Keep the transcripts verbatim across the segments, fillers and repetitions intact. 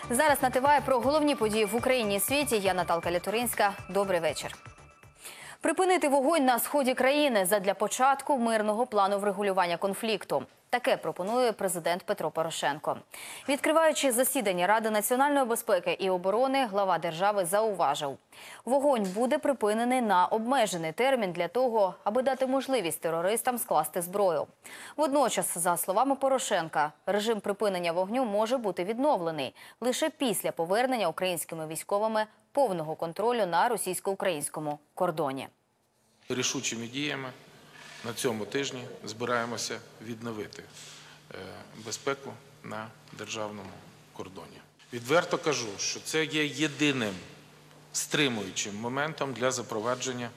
Зараз на ТВ про головні події в Україні і світі. Я Наталка Лятуринська. Добрий вечір. Припинити вогонь на сході країни задля початку мирного плану врегулювання конфлікту. Таке пропонує президент Петро Порошенко. Відкриваючи засідання Ради національної безпеки і оборони, глава держави зауважив, вогонь буде припинений на обмежений термін для того, аби дати можливість терористам скласти зброю. Водночас, за словами Порошенка, режим припинення вогню може бути відновлений лише після повернення українськими військовими повного контролю на російсько-українському кордоні. Рішучими діями на цьому тижні збираємося відновити безпеку на державному кордоні. Відверто кажу, що це є єдиним стримуючим моментом для запровадження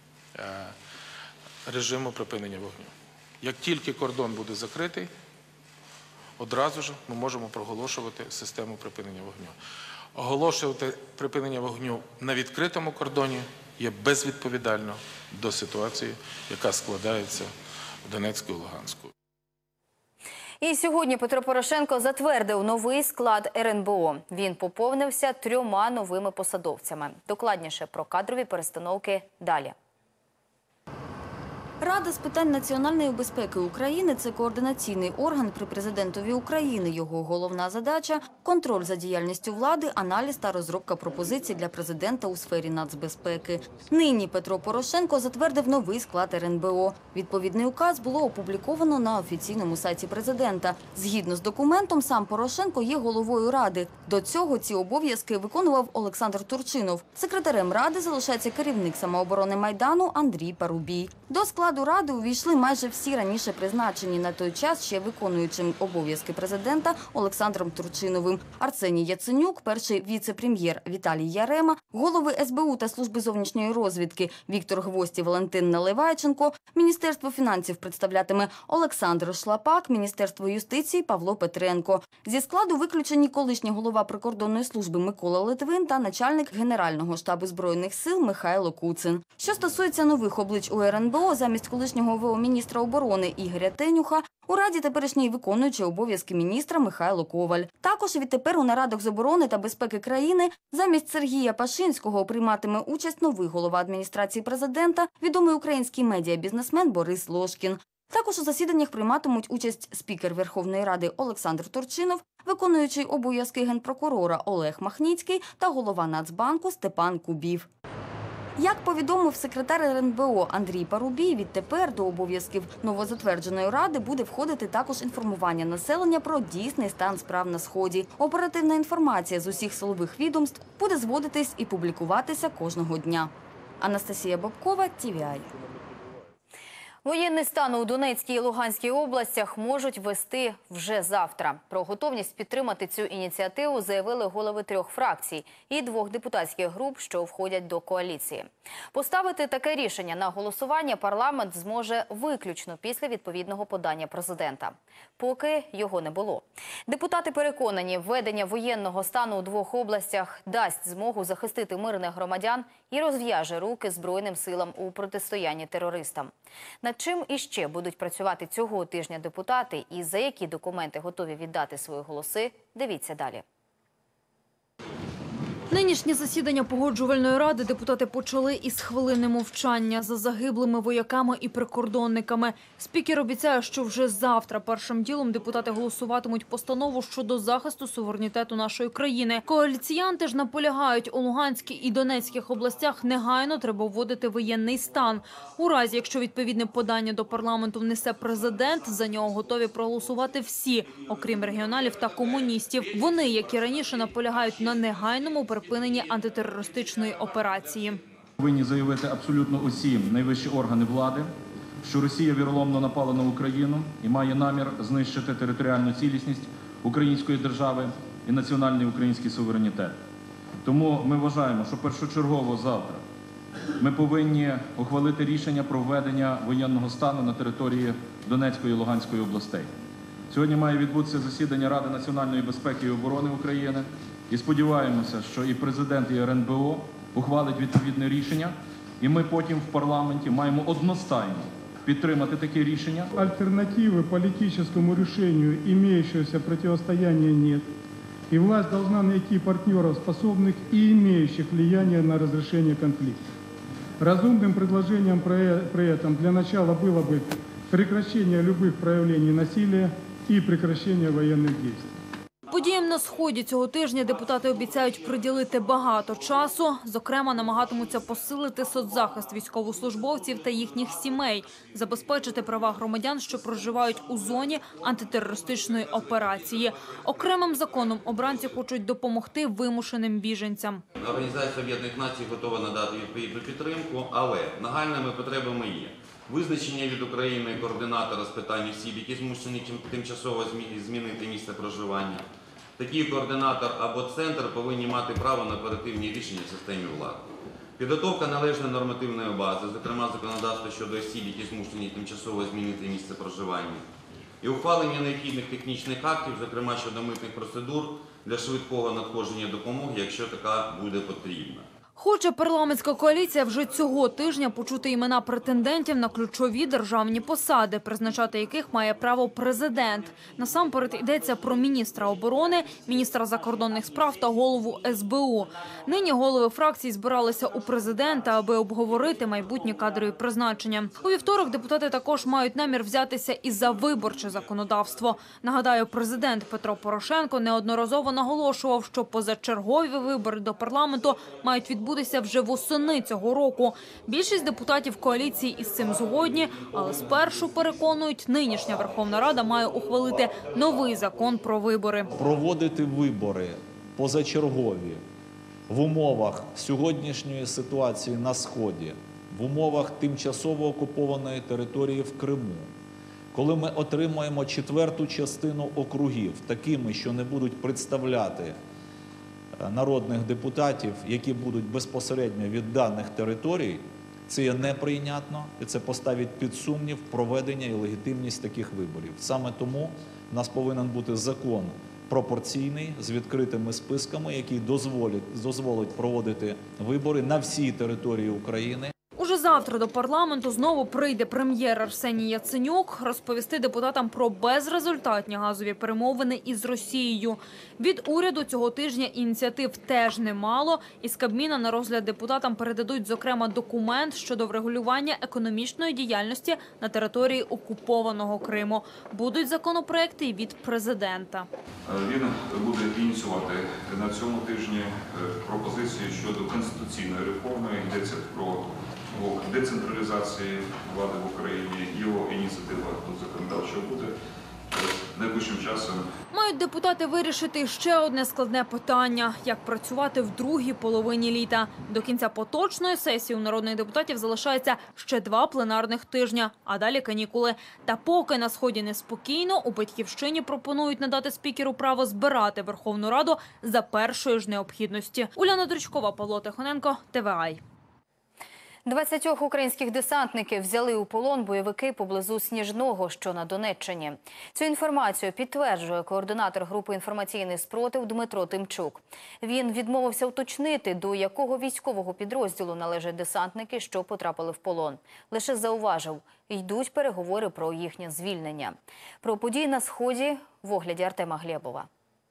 режиму припинення вогню. Як тільки кордон буде закритий, одразу ж ми можемо проголошувати систему припинення вогню. Оголошувати припинення вогню на відкритому кордоні є безвідповідально до ситуації, яка складається в Донецьку і Луганську. І сьогодні Петро Порошенко затвердив новий склад ер ен бе о. Він поповнився трьома новими посадовцями. Докладніше про кадрові перестановки далі. Рада з питань національної безпеки України – це координаційний орган при президентові України. Його головна задача – контроль за діяльністю влади, аналіз та розробка пропозицій для президента у сфері нацбезпеки. Нині Петро Порошенко затвердив новий склад ер ен бе о. Відповідний указ було опубліковано на офіційному сайті президента. Згідно з документом, сам Порошенко є головою Ради. До цього ці обов'язки виконував Олександр Турчинов. Секретарем Ради залишається керівник самооборони Майдану Андрій Парубій. До складу До Ради увійшли майже всі раніше призначені на той час ще виконуючим обов'язки президента Олександром Турчиновим. Арсеній Яценюк, перший віце-прем'єр Віталій Ярема, голови ес бе у та Служби зовнішньої розвідки Віктор Гвоздь і Валентин Наливайченко, Міністерство фінансів представлятиме Олександр Шлапак, Міністерство юстиції Павло Петренко. Зі складу виключені колишній голова прикордонної служби Микола Литвин та начальник Генерального штабу Збройних сил Михайло Куцин. Що стосується нових облич у ер ен бе о, замість колишнього ве о міністра оборони Ігоря Тенюха, у Раді теперішній виконуючий обов'язки міністра Михайло Коваль. Також відтепер у нарадах з оборони та безпеки країни замість Сергія Пашинського прийматиме участь новий голова адміністрації президента, відомий український медіабізнесмен Борис Лошкін. Також у засіданнях прийматимуть участь спікер Верховної Ради Олександр Турчинов, виконуючий обов'язки генпрокурора Олег Махніцький та голова Нацбанку Степан Кубів. Як повідомив секретар ер ен бе о Андрій Парубій, відтепер до обов'язків новозатвердженої Ради буде входити також інформування населення про дійсний стан справ на Сході. Оперативна інформація з усіх силових відомств буде зводитись і публікуватися кожного дня. Анастасія Бобкова, ті ві ай. Воєнний стан у Донецькій і Луганській областях можуть ввести вже завтра. Про готовність підтримати цю ініціативу заявили голови трьох фракцій і двох депутатських груп, що входять до коаліції. Поставити таке рішення на голосування парламент зможе виключно після відповідного подання президента. Поки його не було. Депутати переконані, введення воєнного стану у двох областях дасть змогу захистити мирних громадян і розв'яже руки Збройним силам у протистоянні терористам. Над чим іще будуть працювати цього тижня депутати і за які документи готові віддати свої голоси, дивіться далі. Нинішнє засідання Погоджувальної ради депутати почали із хвилини мовчання за загиблими вояками і прикордонниками. Спікер обіцяє, що вже завтра першим ділом депутати голосуватимуть постанову щодо захисту суверенітету нашої країни. Коаліціянти ж наполягають, у Луганській і Донецьких областях негайно треба вводити воєнний стан. У разі, якщо відповідне подання до парламенту внесе президент, за нього готові проголосувати всі, окрім регіоналів та комуністів. Вони, як і раніше, наполягають на негайному припиненні антитерористичної операції. Повинні заявити абсолютно усі найвищі органи влади, що Росія віроломно напала на Україну і має намір знищити територіальну цілісність української держави і національний український суверенітет. Тому ми вважаємо, що першочергово завтра ми повинні ухвалити рішення про введення воєнного стану на території Донецької і Луганської областей. Сьогодні має відбутися засідання Ради національної безпеки і оборони України. І сподіваємося, що і президент, і ер ен бе о ухвалить відповідне рішення, і ми потім в парламенті маємо одностайно підтримати таке рішення. Альтернативи політичному рішенню імеючогося протистояння нет. И власть должна найти партнеров, способных и имеющих влияние на разрешение конфликта. Разумным предложением при этом для начала было бы прекращение любых проявлений насилия и прекращение военных действий. Подіям на Сході цього тижня депутати обіцяють приділити багато часу. Зокрема, намагатимуться посилити соцзахист військовослужбовців та їхніх сімей, забезпечити права громадян, що проживають у зоні антитерористичної операції. Окремим законом обранці хочуть допомогти вимушеним біженцям. Організація Об'єднаних Націй готова надати відповідну підтримку, але нагальними потребами є. Визначення від України координатора з питань осіб, які змушені тимчасово змінити місце проживання. Такий координатор або центр повинні мати право на оперативні рішення в системі влади. Підготовка належної нормативної бази, зокрема законодавства щодо осіб, які змушені тимчасово змінити місце проживання. І ухвалення необхідних технічних актів, зокрема щодо митних процедур для швидкого надходження допомоги, якщо така буде потрібна. Хоче парламентська коаліція вже цього тижня почути імена претендентів на ключові державні посади, призначати яких має право президент. Насамперед йдеться про міністра оборони, міністра закордонних справ та голову ес бе у. Нині голови фракцій збиралися у президента, аби обговорити майбутні кадрові призначення. У вівторок депутати також мають намір взятися і за виборче законодавство. Нагадаю, президент Петро Порошенко неодноразово наголошував, що позачергові вибори до парламенту мають відбутися відбудеться вже восени цього року. Більшість депутатів коаліції із цим згодні, але спершу, переконують, нинішня Верховна Рада має ухвалити новий закон про вибори. Проводити вибори позачергові в умовах сьогоднішньої ситуації на Сході, в умовах тимчасово окупованої території в Криму, коли ми отримаємо четверту частину округів такими, що не будуть представляти народних депутатів, які будуть безпосередньо від даних територій, це є неприйнятно і це поставить під сумнів проведення і легітимність таких виборів. Саме тому в нас повинен бути закон пропорційний, з відкритими списками, який дозволить, дозволить проводити вибори на всій території України. Уже завтра до парламенту знову прийде прем'єр Арсеній Яценюк розповісти депутатам про безрезультатні газові перемовини із Росією. Від уряду цього тижня ініціатив теж немало. Із Кабміна на розгляд депутатам передадуть, зокрема, документ щодо врегулювання економічної діяльності на території окупованого Криму. Будуть законопроекти і від президента. Він буде ініціювати на цьому тижні пропозиції щодо конституційної реформи. Йдеться про децентралізації влади в Україні, його ініціатива до законодавчого буде найближчим часом. Мають депутати вирішити ще одне складне питання – як працювати в другій половині літа. До кінця поточної сесії у народних депутатів залишається ще два пленарних тижня, а далі канікули. Та поки на Сході неспокійно, у Батьківщині пропонують надати спікеру право збирати Верховну Раду за першої ж необхідності. Уляна Дрючкова, Павло Тихоненко, те ве ай. Двадцятьох українських десантників взяли у полон бойовики поблизу Сніжного, що на Донеччині. Цю інформацію підтверджує координатор групи «Інформаційний спротив» Дмитро Тимчук. Він відмовився уточнити, до якого військового підрозділу належать десантники, що потрапили в полон. Лише зауважив, йдуть переговори про їхнє звільнення. Про події на Сході в огляді Артема Глєбова.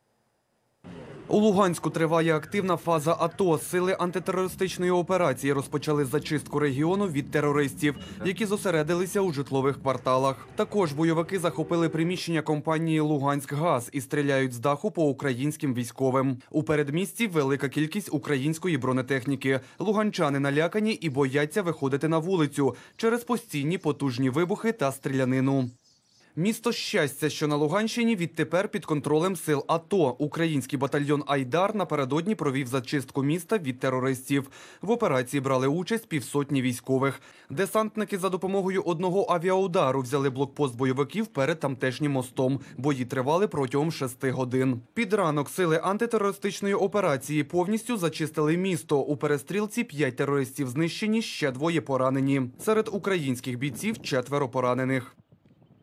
У Луганську триває активна фаза АТО. Сили антитерористичної операції розпочали зачистку регіону від терористів, які зосередилися у житлових кварталах. Також бойовики захопили приміщення компанії «Луганськгаз» і стріляють з даху по українським військовим. У передмісті велика кількість української бронетехніки. Луганчани налякані і бояться виходити на вулицю через постійні потужні вибухи та стрілянину. Місто Щастя, що на Луганщині, відтепер під контролем сил АТО. Український батальйон «Айдар» напередодні провів зачистку міста від терористів. В операції брали участь півсотні військових. Десантники за допомогою одного авіаудару взяли блокпост бойовиків перед тамтешнім мостом. Бої тривали протягом шести годин. Під ранок сили антитерористичної операції повністю зачистили місто. У перестрілці п'ять терористів знищені, ще двоє поранені. Серед українських бійців четверо поранених.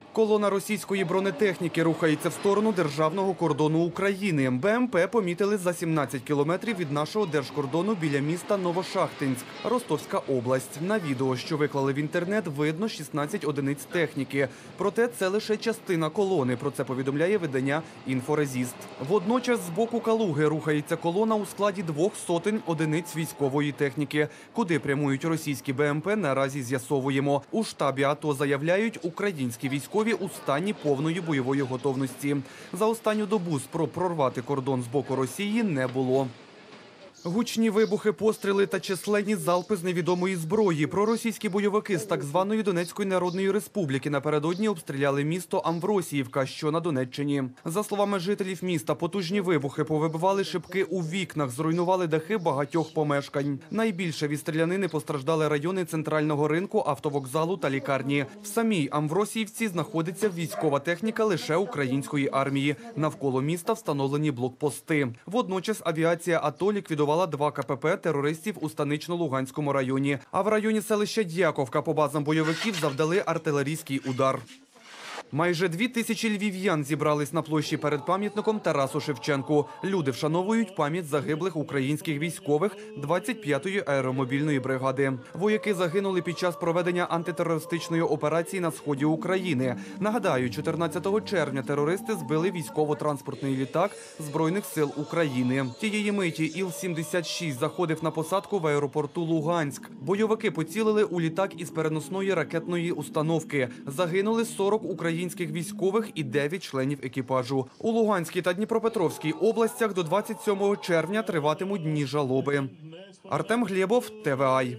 Колона російської бронетехніки рухається в сторону державного кордону України. БМП помітили за сімнадцять кілометрів від нашого держкордону біля міста Новошахтинськ, Ростовська область. На відео, що виклали в інтернет, видно шістнадцять одиниць техніки. Проте це лише частина колони, про це повідомляє видання «Інфорезіст». Водночас з боку Калуги рухається колона у складі двох сотень одиниць військової техніки. Куди прямують російські БМП, наразі з'ясовуємо. У штабі АТО заявляють, українські військові у стані повної бойової готовності. За останню добу спроб прорвати кордон з боку Росії не було. Гучні вибухи, постріли та численні залпи з невідомої зброї. Проросійські бойовики з так званої Донецької Народної Республіки напередодні обстріляли місто Амвросіївка, що на Донеччині. За словами жителів міста, потужні вибухи повибивали шибки у вікнах, зруйнували дахи багатьох помешкань. Найбільше від стрілянини постраждали райони центрального ринку, автовокзалу та лікарні. В самій Амвросіївці знаходиться військова техніка лише української армії. Навколо міста встановлені блокпости. Водночас авіація АТО ліквідувала два ка пе пе терористів у Станично-Луганському районі. А в районі селища Дяковка по базам бойовиків завдали артилерійський удар. Майже дві тисячі львів'ян зібрались на площі перед пам'ятником Тарасу Шевченку. Люди вшановують пам'ять загиблих українських військових двадцять п'ятої аеромобільної бригади. Вояки загинули під час проведення антитерористичної операції на сході України. Нагадаю, чотирнадцятого червня терористи збили військово-транспортний літак Збройних сил України. Тієї миті Іл сімдесят шість заходив на посадку в аеропорту Луганськ. Бойовики поцілили у літак із переносної ракетної установки. Загинули сорок українських українських військових і дев'ять членів екіпажу. У Луганській та Дніпропетровській областях до двадцять сьомого червня триватимуть дні жалоби. Артем Глєбов, Т В А.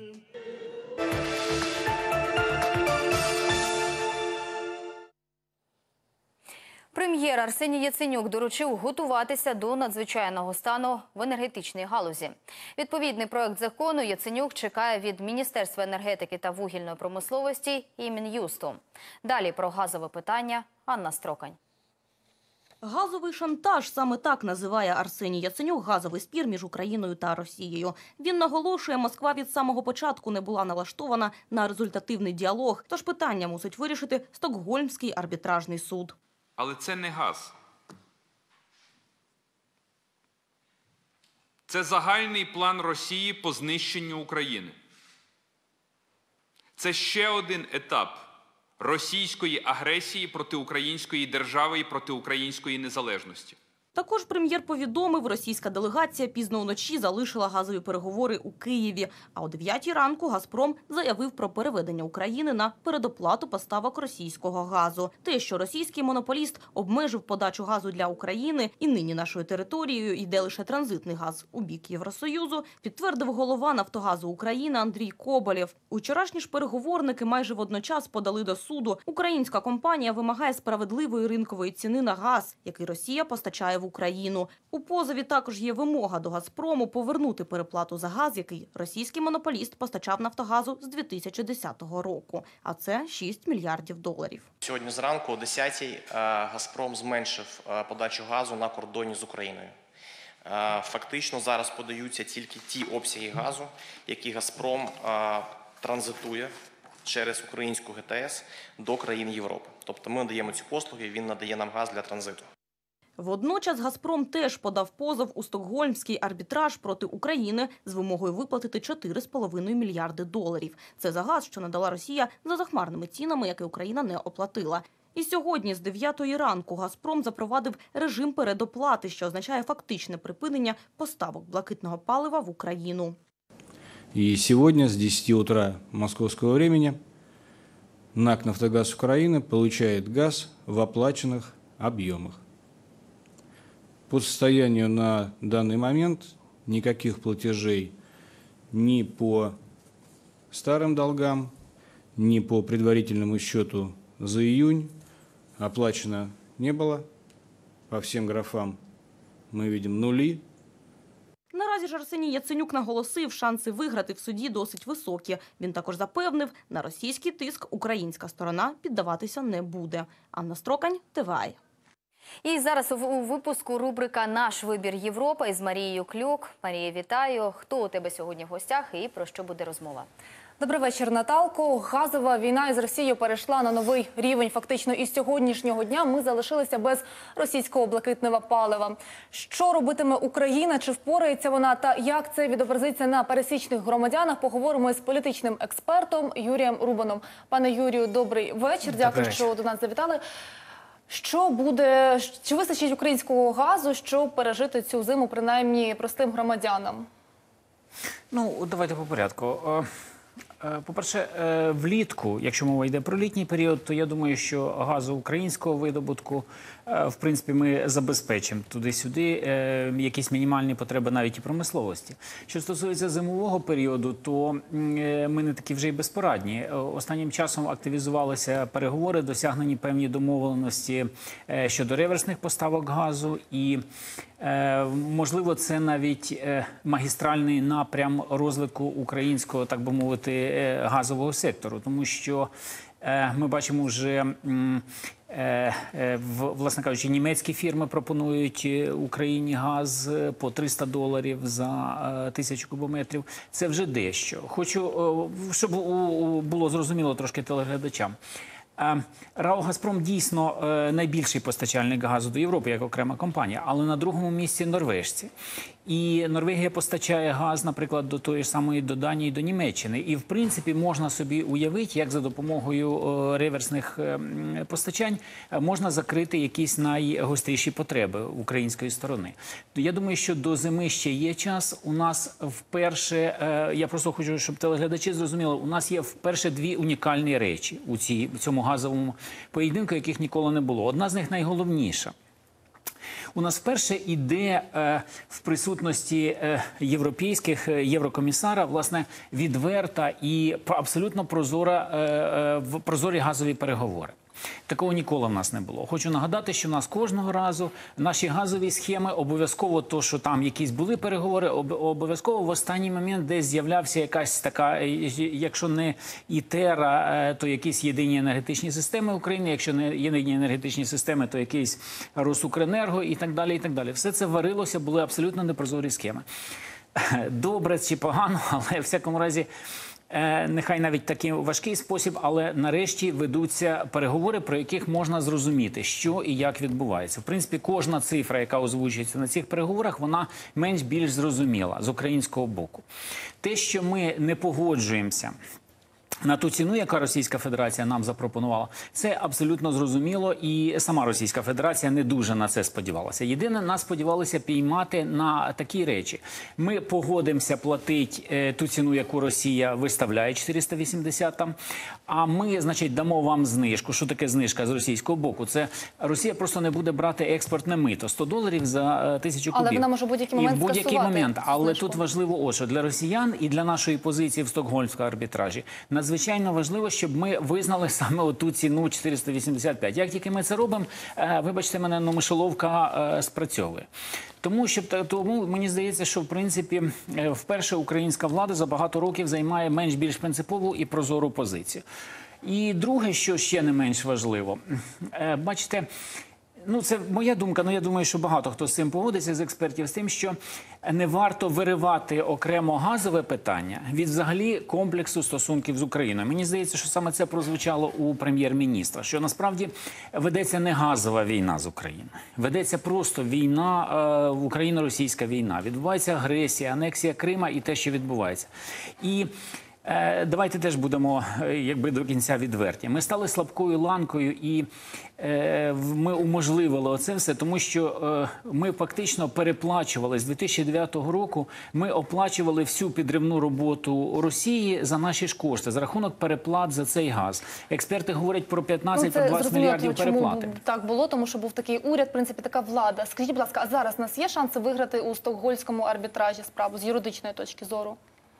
Прем'єр Арсеній Яценюк доручив готуватися до надзвичайного стану в енергетичній галузі. Відповідний проект закону Яценюк чекає від Міністерства енергетики та вугільної промисловості і Мін'юсту. Далі про газове питання Анна Строкань. Газовий шантаж – саме так називає Арсеній Яценюк газовий спір між Україною та Росією. Він наголошує, Москва від самого початку не була налаштована на результативний діалог, тож питання мусить вирішити Стокгольмський арбітражний суд. Але це не газ. Це загальний план Росії по знищенню України. Це ще один етап російської агресії проти української держави і проти української незалежності. Також прем'єр повідомив, російська делегація пізно вночі залишила газові переговори у Києві. А о дев'ятій ранку «Газпром» заявив про переведення України на передоплату поставок російського газу. Те, що російський монополіст обмежив подачу газу для України і нині нашою територією йде лише транзитний газ у бік Євросоюзу, підтвердив голова «Нафтогазу України» Андрій Коболєв. Вчорашні ж переговорники майже водночас подали до суду. Українська компанія вимагає справедливої ринкової ціни на газ, який Росія постачає в Україну. У позові також є вимога до «Газпрому» повернути переплату за газ, який російський монополіст постачав «Нафтогазу» з дві тисячі десятого року. А це шість мільярдів доларів. Сьогодні зранку о десятій «Газпром» зменшив подачу газу на кордоні з Україною. Фактично зараз подаються тільки ті обсяги газу, які «Газпром» транзитує через українську Ге Те Ес до країн Європи. Тобто ми надаємо ці послуги, він надає нам газ для транзиту. Водночас «Газпром» теж подав позов у Стокгольмський арбітраж проти України з вимогою виплатити чотири з половиною мільярди доларів. Це за газ, що надала Росія за захмарними цінами, які Україна не оплатила. І сьогодні з дев'ятої ранку «Газпром» запровадив режим передоплати, що означає фактичне припинення поставок блакитного палива в Україну. И сегодня с десяти утра московского времени НАК «Нафтогаз Украины» получает газ в оплаченных объемах. По состоянию на данный момент никаких платежей ни по старым долгам, ни по предварительному счету за июнь оплачено не было. По всем графам мы видим нули. Наразі ж Арсеній Яценюк наголосив, шанси виграти в суді досить високі. Він також запевнив, на російський тиск українська сторона піддаватися не буде. Анна Строкань, Т В А. І зараз у випуску рубрика «Наш вибір Європа» із Марією Клюк. Марія, вітаю. Хто у тебе сьогодні в гостях і про що буде розмова? Добрий вечір, Наталко. Газова війна із Росією перейшла на новий рівень. Фактично, із сьогоднішнього дня ми залишилися без російського блакитного палива. Що робитиме Україна? Чи впорається вона? Та як це відобразиться на пересічних громадянах? Поговоримо із політичним експертом Юрієм Рубаном. Пане Юрію, добрий вечір. Дякую, добрий що до нас завітали. Що буде, чи вистачить українського газу, щоб пережити цю зиму, принаймні, простим громадянам? Ну, давайте по порядку. По-перше, влітку, якщо мова йде про літній період, то я думаю, що газу українського видобутку, в принципі, ми забезпечимо туди-сюди якісь мінімальні потреби навіть і промисловості. Що стосується зимового періоду, то ми не такі вже й безпорадні. Останнім часом активізувалися переговори, досягнені певні домовленості щодо реверсних поставок газу і, можливо, це навіть магістральний напрям розвитку українського, так би мовити, газового сектору, тому що ми бачимо вже, власне кажучи, німецькі фірми пропонують Україні газ по триста доларів за тисячу кубометрів. Це вже дещо. Хочу, щоб було зрозуміло трошки телеглядачам. РАО «Газпром» дійсно найбільший постачальник газу до Європи, як окрема компанія, але на другому місці норвежці. І Норвегія постачає газ, наприклад, до тої ж самої до Данії, до Німеччини. І, в принципі, можна собі уявити, як за допомогою реверсних постачань можна закрити якісь найгостріші потреби української сторони. Я думаю, що до зими ще є час. У нас вперше, я просто хочу, щоб телеглядачі зрозуміли, у нас є вперше дві унікальні речі у цьому газовому поєдинку, яких ніколи не було. Одна з них найголовніша. У нас вперше іде е, в присутності е, європейських е, єврокомісара, власне, відверта і абсолютно прозора, е, е, прозорі газові переговори. Такого ніколи в нас не було. Хочу нагадати, що в нас кожного разу наші газові схеми, обов'язково то, що там якісь були переговори, обов'язково в останній момент десь з'являвся якась така, якщо не ІТЕРА, то якісь єдині енергетичні системи України, якщо не єдині енергетичні системи, то якийсь Росукренерго і так далі, і так далі. Все це варилося, були абсолютно непрозорі схеми. Добре чи погано, але в всякому разі, нехай навіть такий важкий спосіб, але нарешті ведуться переговори, про яких можна зрозуміти, що і як відбувається. В принципі, кожна цифра, яка озвучується на цих переговорах, вона менш-більш зрозуміла з українського боку. Те, що ми не погоджуємося на ту ціну, яка Російська Федерація нам запропонувала, це абсолютно зрозуміло, і сама Російська Федерація не дуже на це сподівалася. Єдине, нас сподівалися піймати на такі речі. Ми погодимося платити е, ту ціну, яку Росія виставляє, чотириста вісімдесят там, а ми, значить, дамо вам знижку. Що таке знижка з російського боку? Це Росія просто не буде брати експортне мито. сто доларів за тисячу кубів. Але вона може будь-який момент і в будь-який момент. Але знижку. тут важливо, от, що для росіян і для нашої позиції в Стокгольмському арбітражі надзвичайно важливо, щоб ми визнали саме оту ціну чотириста вісімдесят п'ять. Як тільки ми це робимо, вибачте мене, ну, мишоловка спрацьовує. Тому, що, тому мені здається, що в принципі вперше українська влада за багато років займає менш-більш принципову і прозору позицію. І друге, що ще не менш важливо, бачите, ну, це моя думка, але я думаю, що багато хто з цим погодиться, з експертів, з тим, що не варто виривати окремо газове питання від взагалі комплексу стосунків з Україною. Мені здається, що саме це прозвучало у прем'єр-міністра, що насправді ведеться не газова війна з Україною. Ведеться просто війна, е, україно-російська війна. Відбувається агресія, анексія Крима і те, що відбувається. І давайте теж будемо, якби, до кінця відверті. Ми стали слабкою ланкою і е, ми уможливили оце все, тому що е, ми фактично переплачували з дві тисячі дев'ятого року, ми оплачували всю підривну роботу Росії за наші ж кошти, за рахунок переплат за цей газ. Експерти говорять про п'ятнадцять-двадцять ну, мільярдів переплати. Чому так було? Тому що був такий уряд, в принципі, така влада. Скажіть, будь ласка, а зараз у нас є шанси виграти у Стокгольмському арбітражі справу з юридичної точки зору?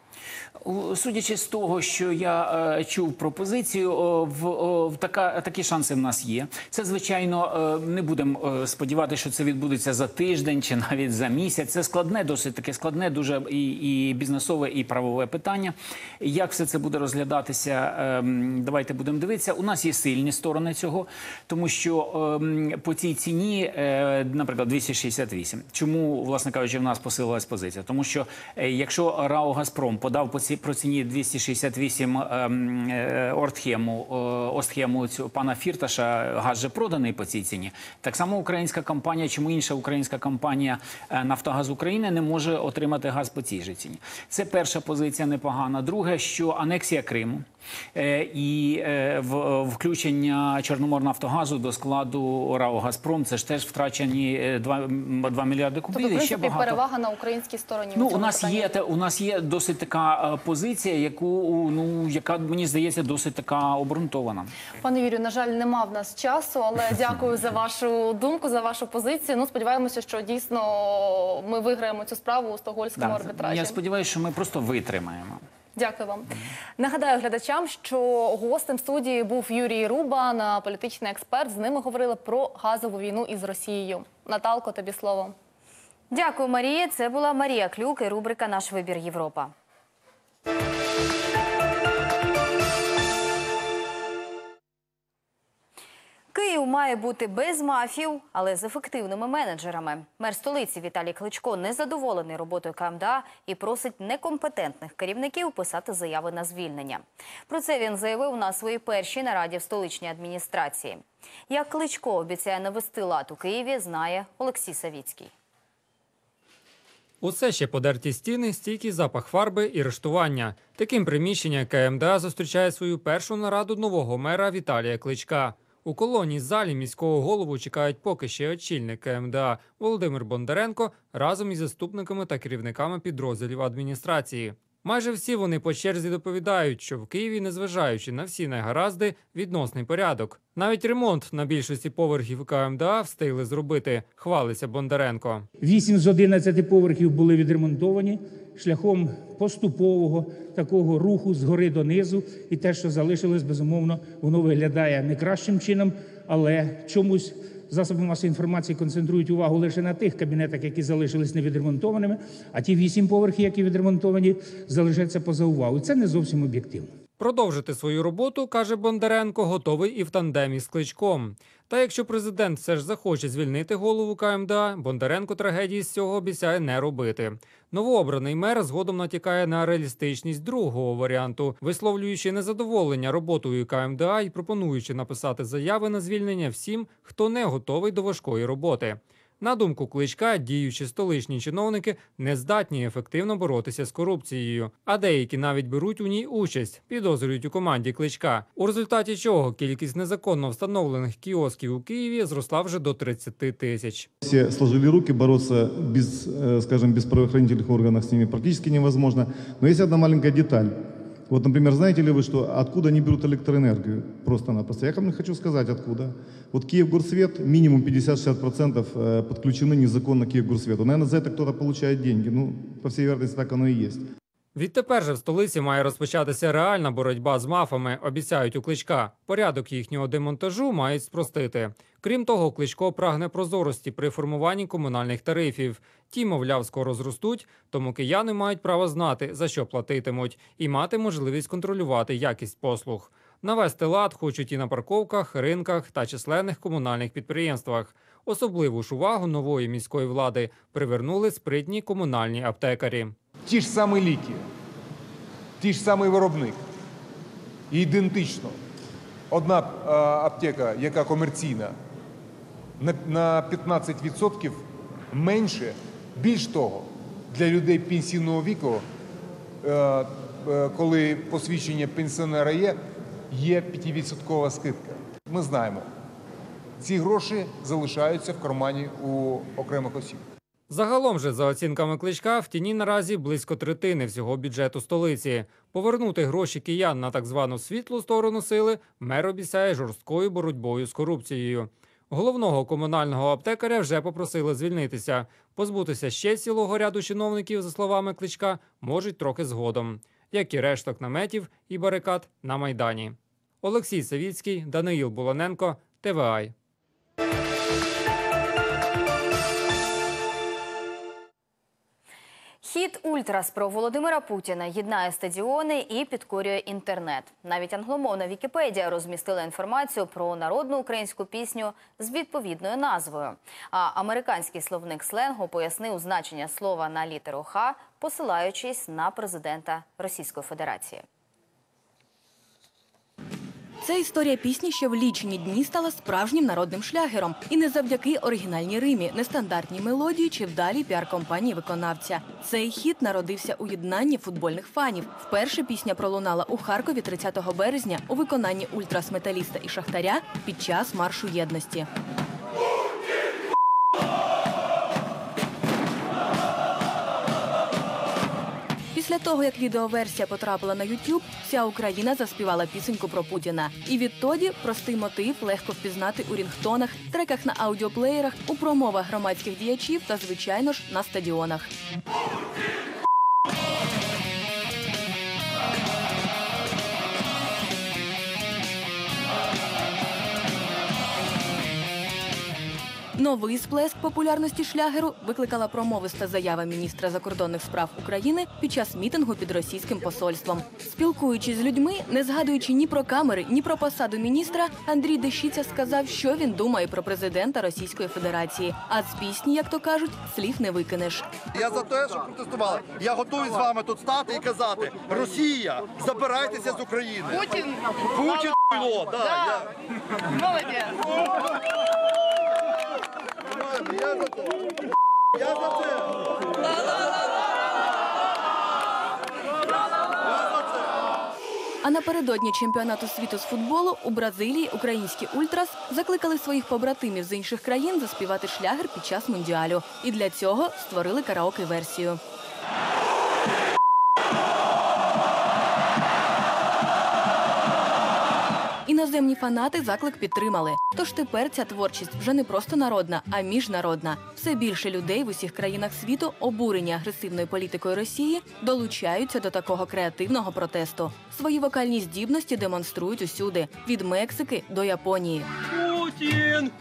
Судячи з того, що я е, чув пропозицію, о, в, о, в така, такі шанси в нас є. Це, звичайно, е, не будемо е, сподіватися, що це відбудеться за тиждень чи навіть за місяць. Це складне, досить таке складне, дуже і, і бізнесове, і правове питання. Як все це буде розглядатися, е, давайте будемо дивитися. У нас є сильні сторони цього, тому що е, по цій ціні, е, наприклад, двісті шістдесят вісім. Чому, власне кажучи, в нас посилилась позиція? Тому що, е, якщо РАО «Газпром» подав по ці, про ціні двісті шістдесят вісім ем, е, оргсхему, е, оргсхему цю пана Фірташа, газ же проданий по цій ціні. Так само українська компанія, чому інша українська компанія е, «Нафтогаз України» не може отримати газ по цій же ціні. Це перша позиція непогана. Друге, що анексія Криму е, і е, в, включення Чорноморнафтогазу до складу РАО «Газпром» – це ж теж втрачені два мільярди кубів. Тобто, в і ще принципі, багато. перевага на українській стороні. Ну, у у цьому нас питанні. є те- у нас є досить така е, позиція, яку ну яка мені здається досить така обґрунтована. Пане Юрію, на жаль, нема в нас часу, але дякую за вашу думку, за вашу позицію. Ну, сподіваємося, що дійсно ми виграємо цю справу у стокгольмському Да. арбітражі. Я сподіваюся, що ми просто витримаємо. Дякую вам. Нагадаю глядачам, що гостем студії був Юрій Рубан, політичний експерт. З ними говорили про газову війну із Росією. Наталко, тобі слово. Дякую, Марія. Це була Марія Клюк і рубрика «Наш вибір Європа». Київ має бути без мафів, але з ефективними менеджерами. Мер столиці Віталій Кличко незадоволений роботою КМДА і просить некомпетентних керівників писати заяви на звільнення. Про це він заявив на своїй першій нараді в столичній адміністрації. Як Кличко обіцяє навести лад у Києві, знає Олексій Савіцький. Усе ще подерті стіни, стійкий запах фарби і рештування. Таким приміщення КМДА зустрічає свою першу нараду нового мера Віталія Кличка. У колонній залі міського голову чекають поки ще очільник КМДА Володимир Бондаренко разом із заступниками та керівниками підрозділів адміністрації. Майже всі вони по черзі доповідають, що в Києві, незважаючи на всі негаразди, відносний порядок. Навіть ремонт на більшості поверхів КМДА встигли зробити, хвалиться Бондаренко. Вісім з одинадцяти поверхів були відремонтовані шляхом поступового такого руху згори донизу. І те, що залишилось, безумовно, воно виглядає не кращим чином, але чомусь засоби масової інформації концентрують увагу лише на тих кабінетах, які залишились невідремонтованими, а ті вісім поверхів, які відремонтовані, залишаться поза увагою. Це не зовсім об'єктивно. Продовжити свою роботу, каже Бондаренко, готовий і в тандемі з Кличком. Та якщо президент все ж захоче звільнити голову КМДА, Бондаренко трагедії з цього обіцяє не робити. Новообраний мер згодом натякає на реалістичність другого варіанту, висловлюючи незадоволення роботою КМДА і пропонуючи написати заяви на звільнення всім, хто не готовий до важкої роботи. На думку Кличка, діючі столичні чиновники не здатні ефективно боротися з корупцією, а деякі навіть беруть у ній участь, підозрюють у команді Кличка. У результаті чого кількість незаконно встановлених кіосків у Києві зросла вже до тридцати тисяч. Все сложили руки, бороться без, скажем, без правоохранительных органов с ними практически невозможно. Но есть одна маленькая деталь. Вот, например, знаете ли вы, что откуда они берут электроэнергию? Просто-напросто. Я вам не хочу сказать, откуда. Вот Киевгорсвет, минимум пятьдесят-шестьдесят процентов подключены незаконно к Киевгорсвету. Наверное, за это кто-то получает деньги. Ну, по всей вероятности, так оно и есть. Відтепер же в столиці має розпочатися реальна боротьба з мафами, обіцяють у Кличка. Порядок їхнього демонтажу мають спростити. Крім того, Кличко прагне прозорості при формуванні комунальних тарифів. Ті, мовляв, скоро зростуть, тому кияни мають право знати, за що платитимуть, і мати можливість контролювати якість послуг. Навести лад хочуть і на парковках, ринках та численних комунальних підприємствах. Особливу ж увагу нової міської влади привернули спритні комунальні аптекарі. Ті ж самі ліки, ті ж самий виробник. І ідентично. Одна а, аптека, яка комерційна, на, на п'ятнадцять відсотків менше. Більш того, для людей пенсійного віку, е, е, коли посвідчення пенсіонера є, є п'ятивідсоткова скидка. Ми знаємо, ці гроші залишаються в кармані у окремих осіб. Загалом же, за оцінками Кличка, в тіні наразі близько третини всього бюджету столиці. Повернути гроші киян на так звану світлу сторону сили мер обіцяє жорсткою боротьбою з корупцією. Головного комунального аптекаря вже попросили звільнитися. Позбутися ще цілого ряду чиновників, за словами Кличка, можуть трохи згодом. Як і решток наметів і барикад на Майдані. Олексій Савіцький, Даниїл Буланенко, Т В А. Хіт «Ультрас» про Володимира Путіна єднає стадіони і підкорює інтернет. Навіть англомовна Вікіпедія розмістила інформацію про народну українську пісню з відповідною назвою. А американський словник сленгу пояснив значення слова на літеру «Х», посилаючись на президента Російської Федерації. Ця історія пісні ще в лічені дні стала справжнім народним шлягером. І не завдяки оригінальній римі, нестандартній мелодії чи вдалій піар-компанії виконавця. Цей хіт народився у єднанні футбольних фанів. Вперше пісня пролунала у Харкові тридцятого березня у виконанні ультрас-металіста і шахтаря під час маршу єдності. Після того, як відеоверсія потрапила на ютуб, вся Україна заспівала пісеньку про Путіна. І відтоді простий мотив легко впізнати у рінгтонах, треках на аудіоплеєрах, у промовах громадських діячів та, звичайно ж, на стадіонах. Новий сплеск популярності шлягеру викликала промовиста заява міністра закордонних справ України під час мітингу під російським посольством. Спілкуючись з людьми, не згадуючи ні про камери, ні про посаду міністра, Андрій Дещиця сказав, що він думає про президента Російської Федерації. А з пісні, як то кажуть, слів не викинеш. Я за те, що протестували. Я готовий з вами тут стати і казати: Росія, забирайтеся з України. Путін! Путін, х**ло, да. Я... Молодець! Я за це. Я за це. А напередодні чемпіонату світу з футболу у Бразилії українські ультрас закликали своїх побратимів з інших країн заспівати шлягер під час Мундіалю. І для цього створили караоке-версію. Іноземні фанати заклик підтримали. Тож тепер ця творчість вже не просто народна, а міжнародна. Все більше людей в усіх країнах світу, обурені агресивною політикою Росії, долучаються до такого креативного протесту. Свої вокальні здібності демонструють усюди – від Мексики до Японії. Путін!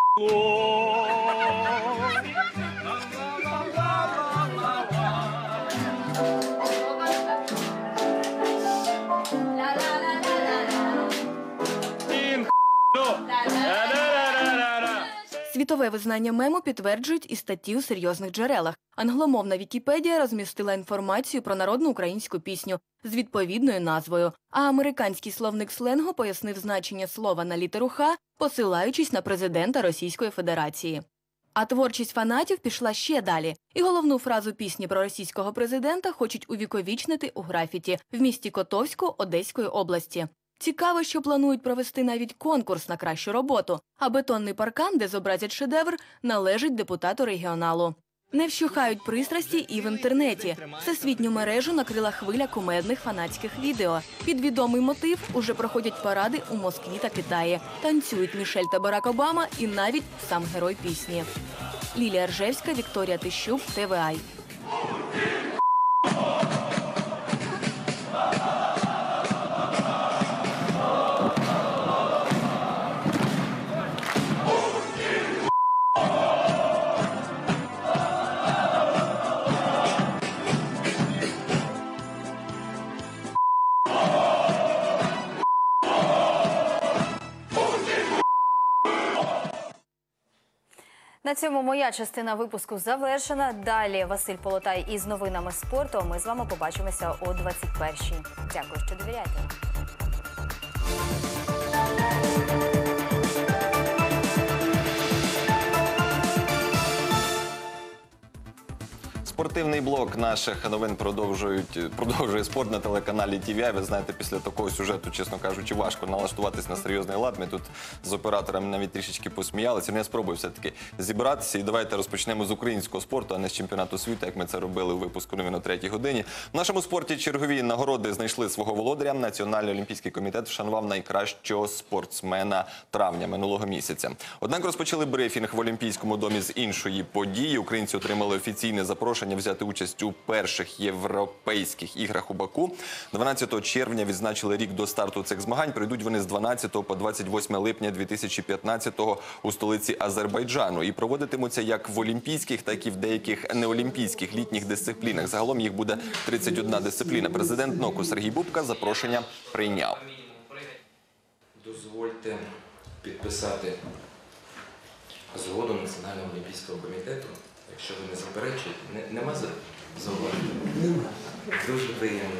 Світове визнання мему підтверджують і статті у серйозних джерелах. Англомовна Вікіпедія розмістила інформацію про народну українську пісню з відповідною назвою, а американський словник сленгу пояснив значення слова на літеру «Х», посилаючись на президента Російської Федерації. А творчість фанатів пішла ще далі. І головну фразу пісні про російського президента хочуть увіковічнити у графіті в місті Котовську Одеської області. Цікаво, що планують провести навіть конкурс на кращу роботу, а бетонний паркан, де зобразять шедевр, належить депутату регіоналу. Не вщухають пристрасті і в інтернеті. Всесвітню мережу накрила хвиля кумедних фанатських відео. Під відомий мотив уже проходять паради у Москві та Китаї. Танцюють Мішель та Барак Обама і навіть сам герой пісні. Лілія Ржевська, Вікторія Тищук, Т В А. На цьому моя частина випуску завершена. Далі Василь Полотай із новинами спорту. Ми з вами побачимося о двадцять першій. Дякую, що довіряєте. Спортивний блок наших новин продовжують, продовжує спорт на телеканалі Ті Ві Ай. Ви знаєте, після такого сюжету, чесно кажучи, важко налаштуватись на серйозний лад. Ми тут з операторами навіть трішечки посміялися. Ну, я спробую все-таки зібратися. І давайте розпочнемо з українського спорту, а не з чемпіонату світу, як ми це робили у випуску новин о третій годині. В нашому спорті чергові нагороди знайшли свого володаря. Національний олімпійський комітет вшанував найкращого спортсмена травня минулого місяця. Однак розпочали брифінг в Олімпійському домі з іншої події. Українці отримали офіційне запрошення запрошення взяти участь у перших європейських іграх у Баку. дванадцятого червня відзначили рік до старту цих змагань. Пройдуть вони з дванадцятого по двадцять восьме липня дві тисячі п'ятнадцятого у столиці Азербайджану. І проводитимуться як в олімпійських, так і в деяких неолімпійських літніх дисциплінах. Загалом їх буде тридцять одна дисципліна. Президент НОКу Сергій Бубка запрошення прийняв. Дозвольте підписати згоду Національного олімпійського комітету, якщо ви не заперечуєте. Не, нема зауважень? Дуже приємно.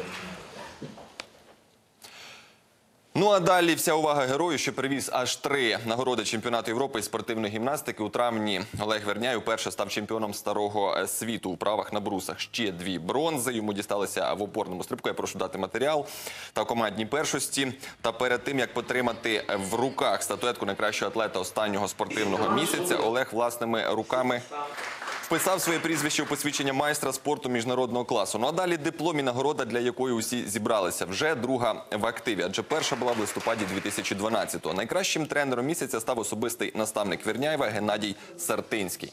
Ну а далі вся увага герою, що привіз аж три нагороди чемпіонату Європи із спортивної гімнастики. У травні Олег Верняй уперше став чемпіоном старого світу у правах на брусах. Ще дві бронзи йому дісталися в опорному стрибку. Я прошу дати матеріал та командній першості. Та перед тим, як потримати в руках статуетку найкращого атлета останнього спортивного місяця, Олег власними руками вписав своє прізвище у посвідчення майстра спорту міжнародного класу. Ну а далі диплом і нагорода, для якої усі зібралися. Вже друга в активі, адже перша була в листопаді дві тисячі дванадцятого. Найкращим тренером місяця став особистий наставник Верняєва Геннадій Сартинський.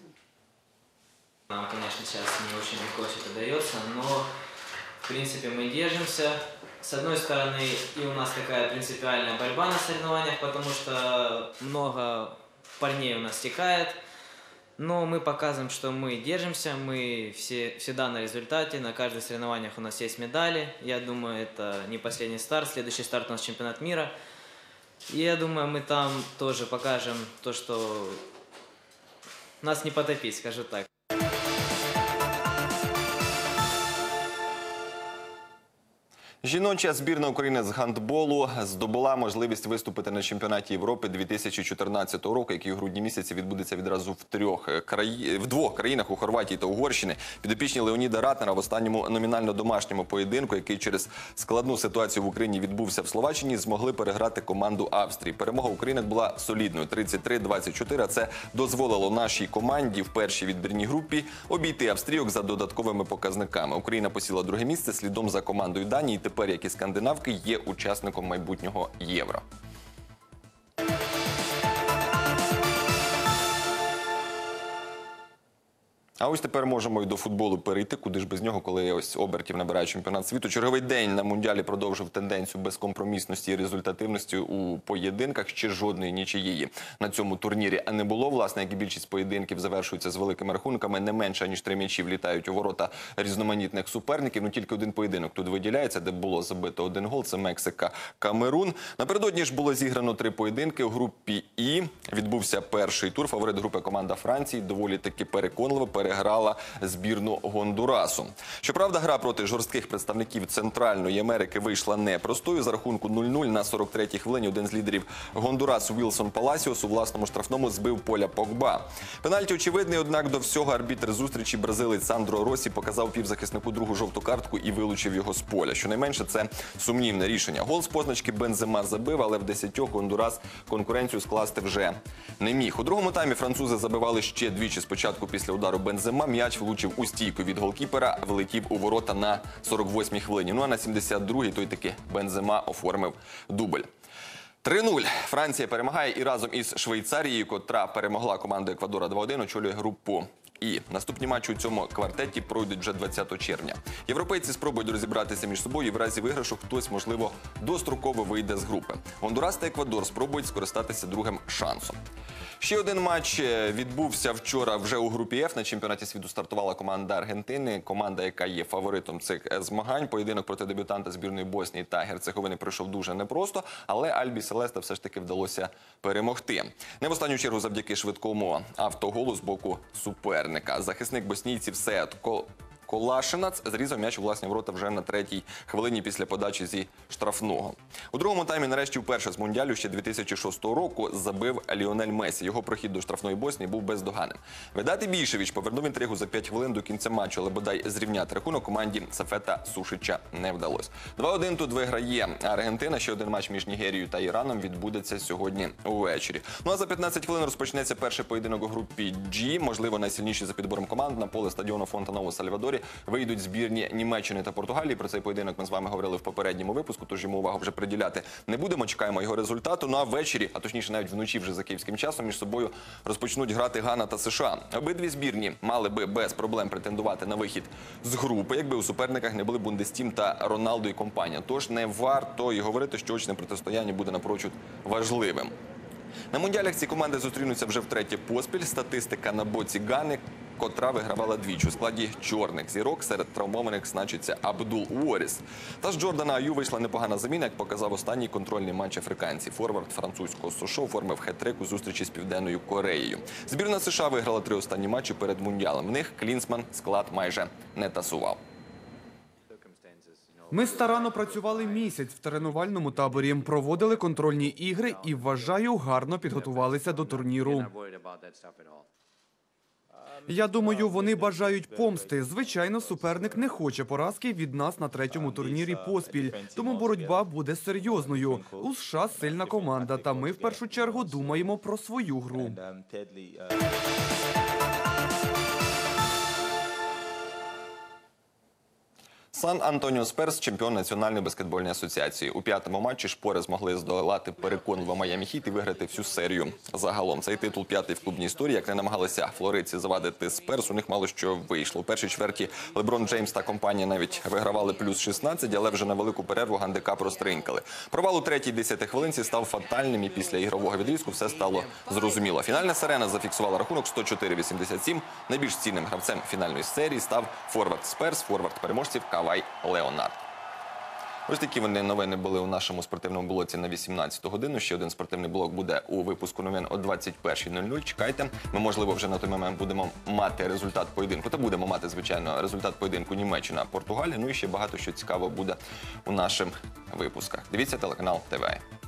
Нам, конечно, сейчас не очень легко все это дается, но, в принципе, мы держимся. С одной стороны, и у нас такая принципиальная борьба на соревнованиях, потому что много парней у нас стекает. Но мы показываем, что мы держимся, мы все, всегда на результате, на каждых соревнованиях у нас есть медали. Я думаю, это не последний старт, следующий старт у нас чемпионат мира. И я думаю, мы там тоже покажем то, что нас не потопить, скажу так. Жіноча збірна України з гандболу здобула можливість виступити на чемпіонаті Європи дві тисячі чотирнадцятого року, який у грудні місяці відбудеться відразу в трьох краї... в двох країнах – у Хорватії та Угорщині. Підопічні Леоніда Ратнера в останньому номінально домашньому поєдинку, який через складну ситуацію в Україні відбувся в Словаччині, змогли переграти команду Австрії. Перемога українок була солідною – тридцять три двадцять чотири, а це дозволило нашій команді в першій відбірній групі обійти австрійок за додатковими показниками. Україна посіла друге місце слідом за командою Данії. Тепер, як і скандинавки, є учасником майбутнього Євро. А ось тепер можемо і до футболу перейти, куди ж без нього, коли ось обертів набирає чемпіонат світу. Черговий день на Мундіалі продовжив тенденцію безкомпромісності і результативності у поєдинках. Ще жодної нічиєї на цьому турнірі не було. Власне, як і більшість поєдинків завершуються з великими рахунками. Не менше, ніж три м'ячі влітають у ворота різноманітних суперників. Ну тільки один поєдинок тут виділяється, де було забито один гол. Це Мексика-Камерун. Напередодні ж було зіграно три поєдинки. У групі І відбувся перший тур. Фаворит групи команда Франції доволі таки переконливо переграла збірну Гондурасу. Щоправда, гра проти жорстких представників Центральної Америки вийшла непростою. За рахунку нуль нуль на сорок третій хвилині один з лідерів Гондурасу Вілсон Паласіос у власному штрафному збив Поля Погба. Пенальті очевидний, однак до всього арбітр зустрічі бразилець Сандро Росі показав півзахиснику другу жовту картку і вилучив його з поля. Щонайменше це сумнівне рішення. Гол з позначки Бензема забив, але в десятьох Гондурас конкуренцію скласти вже не міг. У другому таймі французи забивали ще двічі. Спочатку після удару Бензема м'яч влучив у стійку від голкіпера, влетів у ворота на сорок восьмій хвилині. Ну а на сімдесят другій той таки Бензема оформив дубль. три нуль. Франція перемагає і разом із Швейцарією, котра перемогла команду Еквадора два один, очолює групу І. Наступні матчі у цьому квартеті пройдуть вже двадцятого червня. Європейці спробують розібратися між собою і в разі виграшу хтось, можливо, достроково вийде з групи. Гондурас та Еквадор спробують скористатися другим шансом. Ще один матч відбувся вчора вже у групі Ф. На чемпіонаті світу стартувала команда Аргентини, команда, яка є фаворитом цих змагань. Поєдинок проти дебютанта збірної Боснії та Герцеговини пройшов дуже непросто, але Альбі Селеста все ж таки вдалося перемогти. Не в останню чергу завдяки швидкому автоголу з боку суперника. Захисник боснійців Сеат Колашинац зрізав м'яч у власні ворота вже на третій хвилині після подачі зі штрафного. У другому таймі нарешті вперше з Мундіалю ще дві тисячі шостого року забив Ліонель Месі. Його прохід до штрафної Боснії був бездоганним. Ведат Ібішевич повернув інтригу за п'ять хвилин до кінця матчу, але бодай зрівняти рахунок команді Сафета Сушича не вдалося. два один тут виграє Аргентина. Ще один матч між Нігерією та Іраном відбудеться сьогодні увечері. Ну а за п'ятнадцять хвилин розпочнеться перший поєдинок у групі G. Можливо, найсильніший за підбором команд на поле стадіону Фонтаново у Сальвадорі вийдуть збірні Німеччини та Португалії. Про цей поєдинок ми з вами говорили в попередньому випуску, тож йому увагу вже приділяти не будемо. Чекаємо його результату. Ну а ввечері, а точніше навіть вночі вже за київським часом, між собою розпочнуть грати Гана та США. Обидві збірні мали би без проблем претендувати на вихід з групи, якби у суперниках не були Бундестім та Роналдо і компанія. Тож не варто і говорити, що очне протистояння буде напрочуд важливим. На мундіалях ці команди зустрінуться вже втретє поспіль. Статистика на боці Гани, котра вигравала двічі. У складі чорних зірок серед травмованих значиться Абдул Уоріс. Та з Джордана Аю вийшла непогана заміна, як показав останній контрольний матч африканців. Форвард французького Сошо оформив хет-трик у зустрічі з Південною Кореєю. Збірна США виграла три останні матчі перед мундіалем. В них Клінсман склад майже не тасував. Ми старанно працювали місяць в тренувальному таборі, проводили контрольні ігри і, вважаю, гарно підготувалися до турніру. Я думаю, вони бажають помсти. Звичайно, суперник не хоче поразки від нас на третьому турнірі поспіль, тому боротьба буде серйозною. У США сильна команда, та ми в першу чергу думаємо про свою гру. Сан-Антоніо Сперс – чемпіон Національної баскетбольної асоціації. У п'ятому матчі шпори змогли здолати переконливо Майамі Хіт і виграти всю серію. Загалом цей титул п'ятий в клубній історії. Як не намагалися флоридці завадити Сперс, у них мало що вийшло. У першій чверті Леброн Джеймс та компанія навіть вигравали плюс шістнадцять, але вже на велику перерву гандикап розтринькали. Провал у третій десятихвилинці став фатальним, і після ігрового відрізку все стало зрозуміло. Фінальна сирена зафіксувала рахунок сто чотири вісімдесят сім. Найбільш цінним гравцем фінальної серії став форвард Сперс, форвард переможців Кавай Леонард. Ось такі вони новини були у нашому спортивному блоці на вісімнадцяту годину. Ще один спортивний блок буде у випуску новин о двадцять першій нуль нуль. Чекайте. Ми, можливо, вже на той момент будемо мати результат поєдинку. Та будемо мати, звичайно, результат поєдинку Німеччина-Португалія. Ну і ще багато що цікаво буде у наших випусках. Дивіться телеканал ТВ.